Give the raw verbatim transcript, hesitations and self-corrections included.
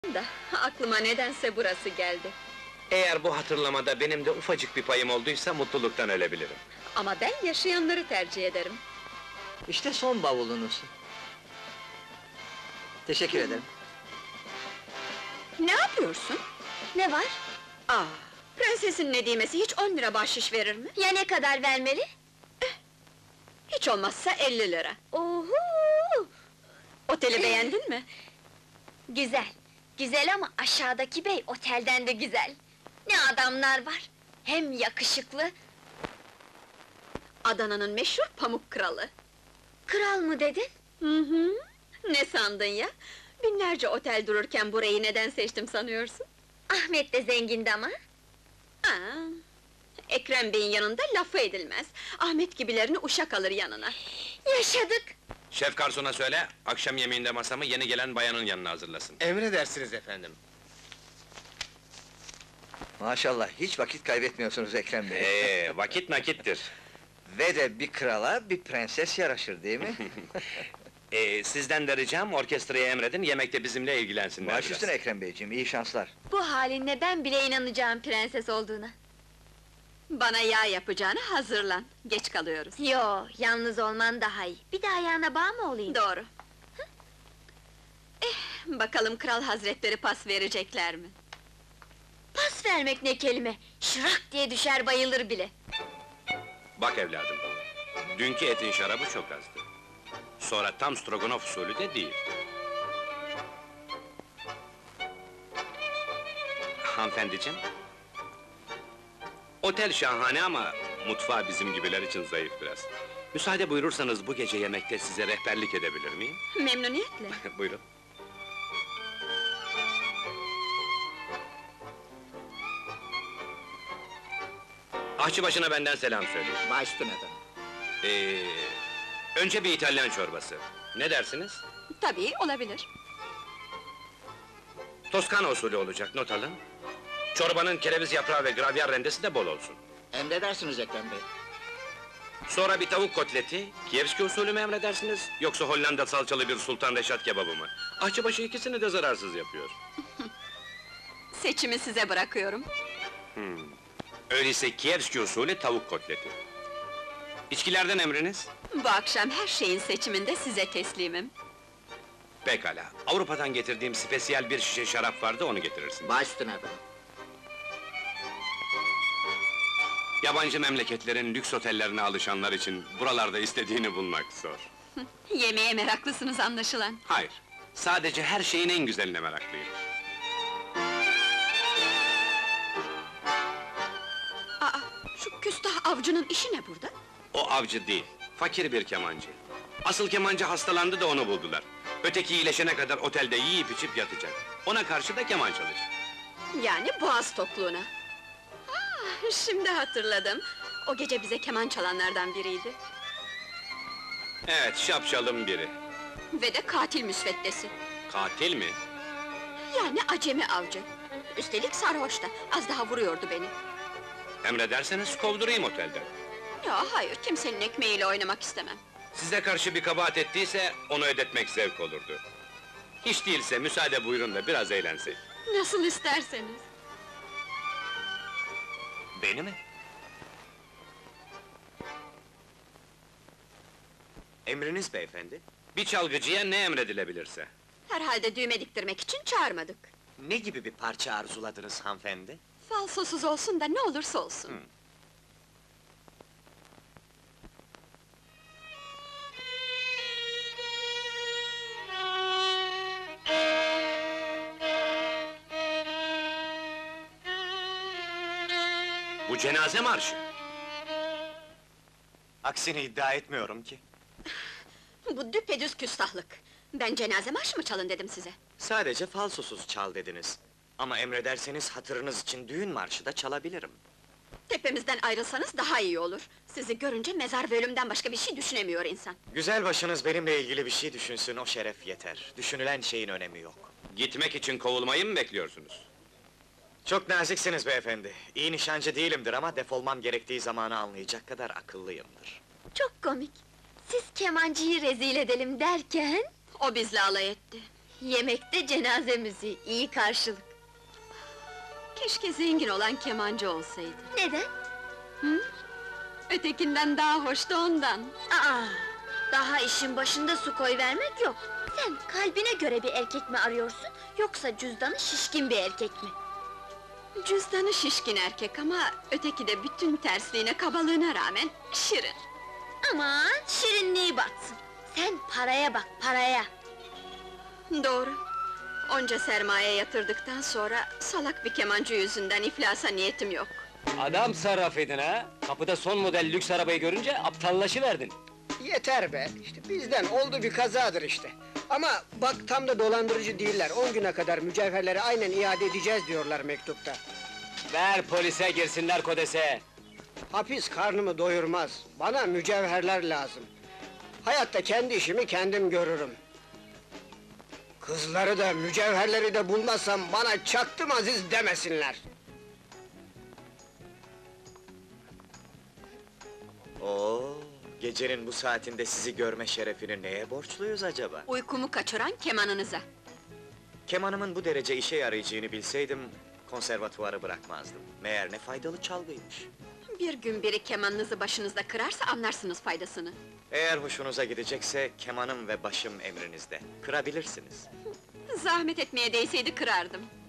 Da aklıma nedense burası geldi. Eğer bu hatırlamada benim de ufacık bir payım olduysa mutluluktan ölebilirim. Ama ben yaşayanları tercih ederim. İşte son bavulunuz. Teşekkür ederim. Ne yapıyorsun? Ne var? Aa, prensesin Nedimesi hiç on lira bahşiş verir mi? Ya ne kadar vermeli? Hiç olmazsa elli lira. Oho! Oteli beğendin mi? Güzel, güzel ama aşağıdaki bey otelden de güzel. Ne adamlar var! Hem yakışıklı... Adana'nın meşhur pamuk kralı. Kral mı dedin? Hı hı. Ne sandın ya? Binlerce otel dururken burayı neden seçtim sanıyorsun? Ahmet de zengindi ama. Aa, Ekrem Bey'in yanında lafı edilmez. Ahmet gibilerini uşak alır yanına. Yaşadık! Şef garsona söyle, akşam yemeğinde masamı yeni gelen bayanın yanına hazırlasın. Emredersiniz efendim. Maşallah, hiç vakit kaybetmiyorsunuz Ekrem Bey. Ee, vakit nakittir. Ve de bir krala, bir prenses yaraşır değil mi? Ee, sizden de ricam orkestraya emredin, yemekte bizimle ilgilensinler Baş biraz. üstüne Ekrem Beyciğim, iyi şanslar. Bu halinle ben bile inanacağım prenses olduğuna. Bana yağ yapacağını hazırlan. Geç kalıyoruz. Yo, yalnız olman daha iyi. Bir de ayağına bağ mı olayım? Doğru. Eh, bakalım kral hazretleri pas verecekler mi? Pas vermek ne kelime! Şırak diye düşer bayılır bile. Bak evladım, dünkü etin şarabı çok azdı. Sonra tam Stroganov usulü de değil. Hanımefendiciğim... Otel şahane ama mutfağı bizim gibiler için zayıf biraz. Müsaade buyurursanız bu gece yemekte size rehberlik edebilir miyim? Memnuniyetle. Buyurun. Aşçıbaşına benden selam söyleyin. Baş üstüne efendim. Ee, önce bir İtalyan çorbası. Ne dersiniz? Tabii, olabilir. Toskana usulü olacak, not alın. Çorbanın kereviz yaprağı ve gravyer rendesi de bol olsun. Emredersiniz Ekrem Bey. Sonra bir tavuk kotleti, Kievski usulü mü emredersiniz, yoksa Hollanda salçalı bir Sultan Reşat kebabı mı? Aşçıbaşı ikisini de zararsız yapıyor. Seçimi size bırakıyorum. Hmm. Öyleyse Kievski usulü tavuk kotleti. İçkilerden emriniz? Bu akşam her şeyin seçiminde size teslimim. Pekala, Avrupa'dan getirdiğim spesiyel bir şişe şarap vardı, onu getirirsiniz. Baş üstüne efendim. Yabancı memleketlerin lüks otellerine alışanlar için buralarda istediğini bulmak zor. Yemeğe meraklısınız anlaşılan. Hayır, sadece her şeyin en güzeline meraklıyım. Aa, şu küstah avcının işi ne burada? O avcı değil, fakir bir kemancı. Asıl kemancı hastalandı da onu buldular. Öteki iyileşene kadar otelde yiyip içip yatacak. Ona karşı da keman çalacak. Yani boğaz tokluğuna. Ah, şimdi hatırladım. O gece bize keman çalanlardan biriydi. Evet, şapşalın biri. Ve de katil müsveddesi. Katil mi? Yani acemi avcı. Üstelik sarhoş da, az daha vuruyordu beni. Emrederseniz kovdurayım otelden. Ya hayır, kimsenin ekmeğiyle oynamak istemem. Size karşı bir kabahat ettiyse, onu ödetmek zevk olurdu. Hiç değilse müsaade buyurun da biraz eğlensin. Nasıl isterseniz. Beni mi? Emriniz beyefendi. Bir çalgıcıya ne emredilebilirse. Herhalde düğme diktirmek için çağırmadık. Ne gibi bir parça arzuladınız hanımefendi? Falsosuz olsun da ne olursa olsun. Hı. Bu cenaze marşı. Aksini iddia etmiyorum ki. Bu düpedüz küstahlık. Ben cenaze marşı mı çalın dedim size? Sadece falsosuz çal dediniz. Ama emrederseniz hatırınız için düğün marşı da çalabilirim. Tepemizden ayrılsanız daha iyi olur. Sizi görünce mezar ve ölümden başka bir şey düşünemiyor insan. Güzel başınız benimle ilgili bir şey düşünsün, o şeref yeter. Düşünülen şeyin önemi yok. Gitmek için kovulmayı mı bekliyorsunuz? Çok naziksiniz beyefendi. İyi nişancı değilimdir ama defolmam gerektiği zamanı anlayacak kadar akıllıyımdır. Çok komik. Siz kemancıyı rezil edelim derken... O bizle alay etti. Yemekte cenaze müziği, iyi karşılık. Keşke zengin olan kemancı olsaydı. Neden? Ötekinden daha hoştu ondan. Aa, daha işin başında su koy vermek yok. Sen kalbine göre bir erkek mi arıyorsun, yoksa cüzdanı şişkin bir erkek mi? Cüzdanı şişkin erkek ama öteki de bütün tersliğine, kabalığına rağmen şirin. Aman, şirinliği batsın. Sen paraya bak, paraya! Doğru. Onca sermaye yatırdıktan sonra salak bir kemancı yüzünden iflasa niyetim yok. Adam sarraf edin ha! Kapıda son model lüks arabayı görünce aptallaşıverdin. Yeter be, işte bizden oldu bir kazadır işte. Ama bak tam da dolandırıcı değiller, on güne kadar mücevherleri aynen iade edeceğiz diyorlar mektupta. Ver polise girsinler kodese! Hapis karnımı doyurmaz, bana mücevherler lazım. Hayatta kendi işimi kendim görürüm. Kızları da mücevherleri de bulmazsam bana çaktım Aziz demesinler. Oo, gecenin bu saatinde sizi görme şerefini neye borçluyuz acaba? Uykumu kaçıran kemanınıza. Kemanımın bu derece işe yarayacağını bilseydim, konservatuvarı bırakmazdım. Meğer ne faydalı çalgıymış. Bir gün biri kemanınızı başınızda kırarsa anlarsınız faydasını. Eğer hoşunuza gidecekse, kemanım ve başım emrinizde. Kırabilirsiniz. Zahmet etmeye değseydi kırardım.